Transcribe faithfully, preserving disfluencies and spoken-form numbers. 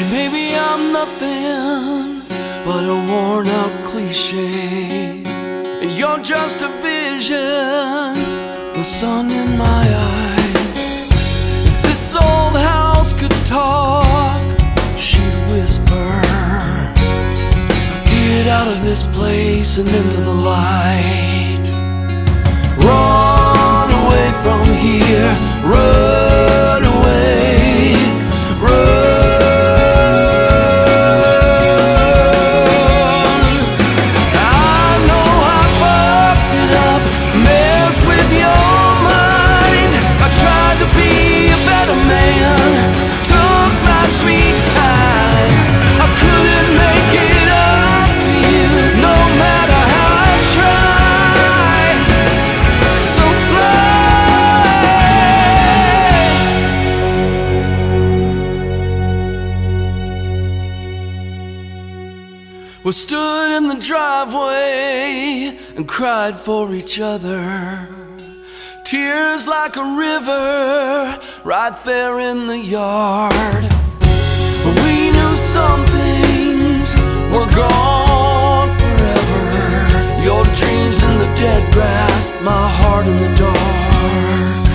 Maybe I'm nothing but a worn out cliche, and you're just a vision, the sun in my eyes. If this old house could talk, she'd whisper, get out of this place and into the light. Run away from here, run away, run. We stood in the driveway and cried for each other, tears like a river right there in the yard. We knew some things were gone forever, your dreams in the dead grass, my heart in the dark.